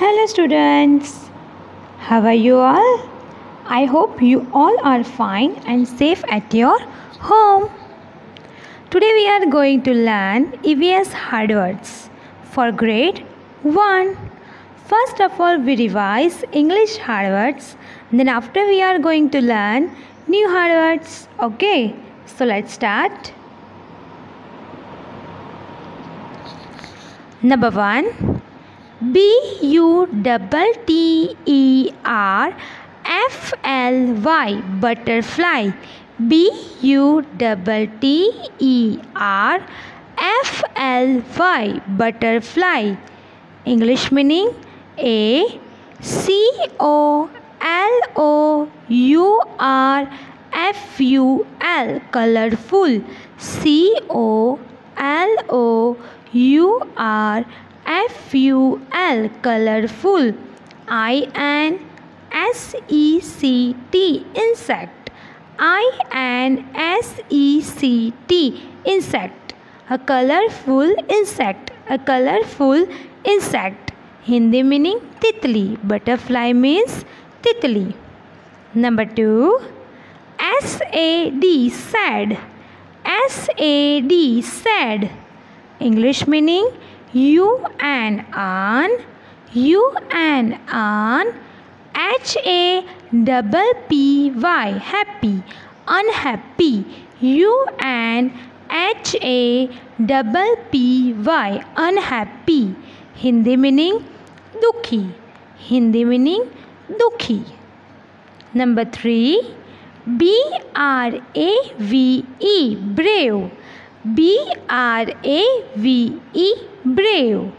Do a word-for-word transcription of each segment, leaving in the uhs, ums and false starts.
Hello students, how are you all? I hope you all are fine and safe at your home. Today we are going to learn E V S hard words for grade one. First of all we revise English hard words, then after we are going to learn new hard words. Okay, so let's start. Number one, B U T T E R F L Y, butterfly. B U T T E R F L Y, butterfly. English meaning A C O L O U R F U L, colorful. C O L O U R F U L, colorful. I N S E C T, insect. I N S E C T, insect. A colorful insect. A colorful insect. Hindi meaning titli. Butterfly means titli. Number two, S A D, sad. S A D, sad. English meaning U N an, U N an, H A P P Y, happy, unhappy. U N H A P P Y, unhappy. Hindi meaning dukhi. Hindi meaning dukhi. Number three, B R A V E, brave. B R A V E, brave.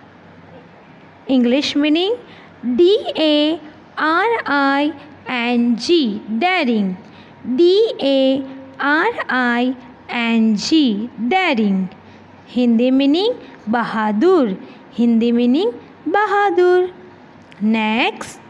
English meaning D A R I N G, daring. D A R I N G, daring. Hindi meaning bahadur. Hindi meaning bahadur. Next,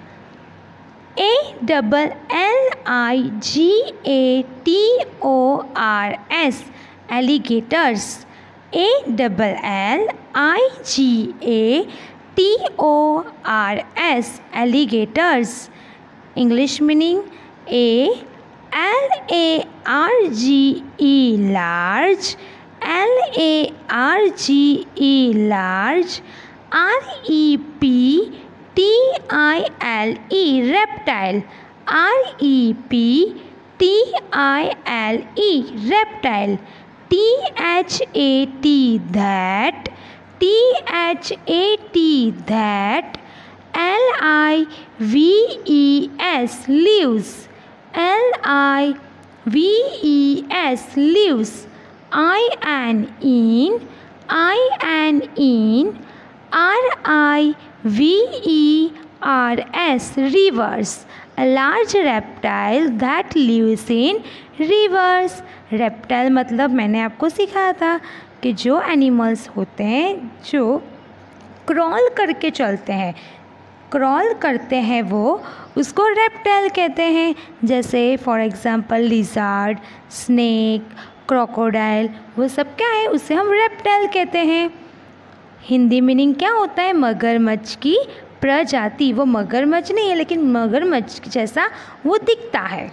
A L L I G A T O R S, alligators. A L L I G A T O R S, alligators. English meaning A L A R G E, large. L A R G E, large. R E P T I L E, reptile. R E P T I L E, reptile. T H A T, that. T H A T, that. L I V E S, leaves. L I V E S, leaves. I N in, I N in, R I V E R S, rivers. A large reptile that lives in rivers. Reptile मतलब मैंने आपको सिखाया था कि जो animals होते हैं जो क्रॉल करके चलते हैं, क्रॉल करते हैं, वो उसको रेप्टाइल कहते हैं. जैसे for example lizard, snake, crocodile, वो सब क्या है, उसे हम रेप्टाइल कहते हैं. हिंदी मीनिंग क्या होता है, मगरमच्छ की प्रजाति. वो मगरमच्छ नहीं है लेकिन मगरमच्छ जैसा वो दिखता है.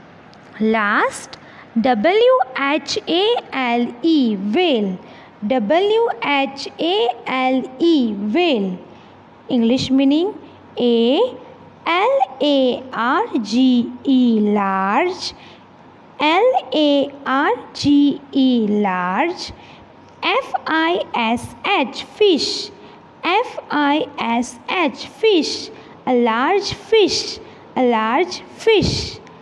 Last, W H A L E, whale. W H A L E, whale. English meaning A L A R G E, large. L A R G E, large. F I S H, fish. F I S H, fish. A large fish. A large fish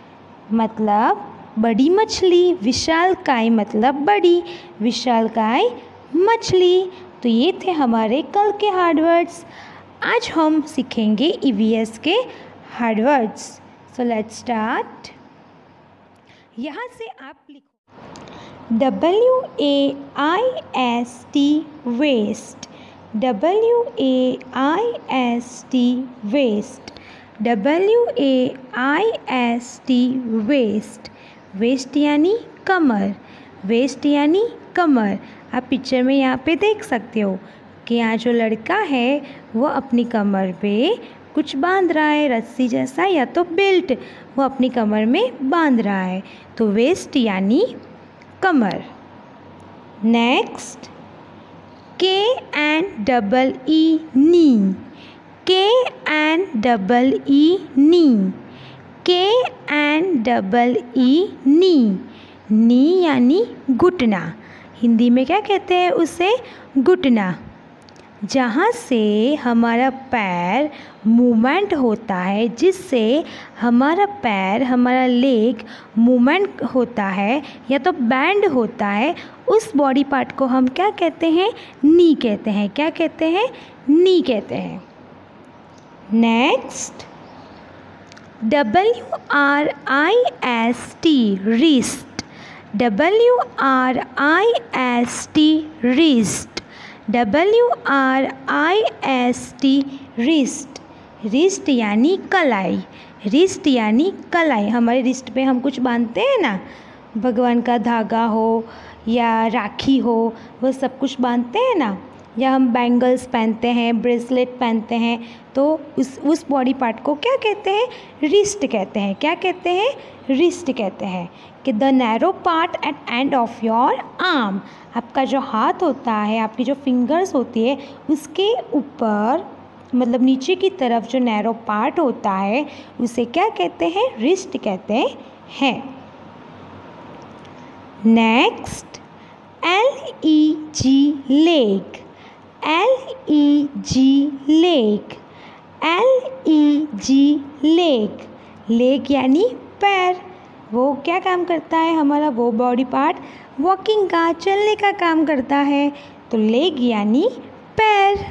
मतलब बड़ी मछली. विशालकाय मतलब बड़ी, विशालकाय मछली. तो ये थे हमारे कल के हार्ड वर्ड्स. आज हम सीखेंगे ई वी एस के hard words. So let's start. यहाँ से आप लिखो W A I S T, waste. W A I S T, waste. W A I S T, waste. Waist यानी कमर. वेस्ट यानी कमर. आप पिक्चर में यहाँ पे देख सकते हो कि यहाँ जो लड़का है वो अपनी कमर पे कुछ बांध रहा है, रस्सी जैसा या तो बेल्ट वो अपनी कमर में बांध रहा है। तो वेस्ट यानी कमर। Next, K and double E knee, K and double E knee, K and double E नी, नी यानी घुटना। हिंदी में क्या कहते हैं उसे? घुटना। जहाँ से हमारा पैर मूवमेंट होता है, जिससे हमारा पैर, हमारा लेग मूवमेंट होता है या तो बैंड होता है, उस बॉडी पार्ट को हम क्या कहते हैं? नी कहते हैं। क्या कहते हैं? नी कहते हैं। Next, W R I S T, wrist, W R I S T, wrist, W R I S T, wrist. Wrist यानी कलाई, रिस्ट यानी कलाई। हमारे रिस्ट पे हम कुछ बांधते हैं ना, भगवान का धागा हो या राखी हो, वो सब कुछ बांधते हैं ना, या हम बैंगल्स पहनते हैं, ब्रेसलेट पहनते हैं, तो उस उस बॉडी पार्ट को क्या कहते हैं? रिस्ट कहते हैं। क्या कहते हैं? रिस्ट कहते हैं। कि the narrow part at end of your arm, आपका जो हाथ होता है, आपकी जो फिंगर्स होती है, उसके ऊपर मतलब नीचे की तरफ जो नैरो पार्ट होता है उसे क्या कहते हैं? रिस्ट कहते हैं। Next, L E G, leg, L E G, leg, L E G, leg, leg यानी पैर। वो क्या काम करता है हमारा? वो बॉडी पार्ट वॉकिंग का, चलने का काम करता है। तो लेग यानी पैर।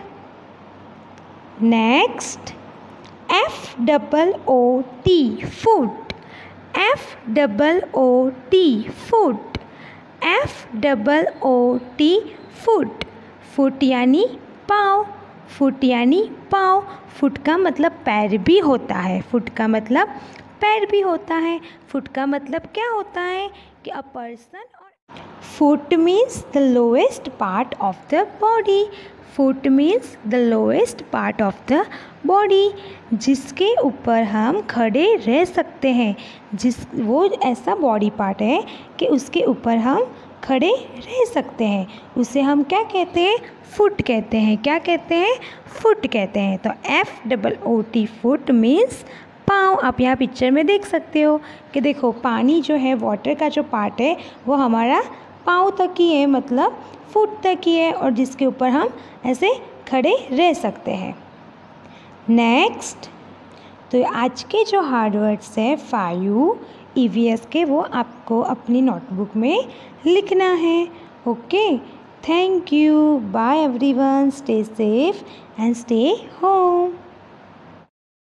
Next, F double O T, foot, F double O T, foot, F double O T, foot, foot यानी पाँव, फुट यानी पाँव। फुट का मतलब पैर भी होता है, फुट का मतलब पैर भी होता है। फुट का मतलब क्या होता है? कि अ पर्सन और foot means the lowest part of the body, foot means the lowest part of the body, जिसके ऊपर हम खड़े रह सकते हैं। जिस वो ऐसा बॉडी पार्ट है कि उसके ऊपर हम खड़े रह सकते हैं, उसे हम क्या कहते हैं? फुट कहते हैं। क्या कहते हैं? फुट कहते हैं। तो F double O T, foot means पाँव। आप यहाँ पिक्चर में देख सकते हो कि देखो पानी जो है, वाटर का जो पार्ट है वो हमारा पाँव तक ही है, मतलब फुट तक ही है, और जिसके ऊपर हम ऐसे खड़े रह सकते हैं। नेक्स्ट, तो आज के जो हार्ड वर्ड्स है फाइव ई वी एस के, वो आपको अपनी नोटबुक में लिखना है। Okay, thank you, bye everyone, stay safe and stay home.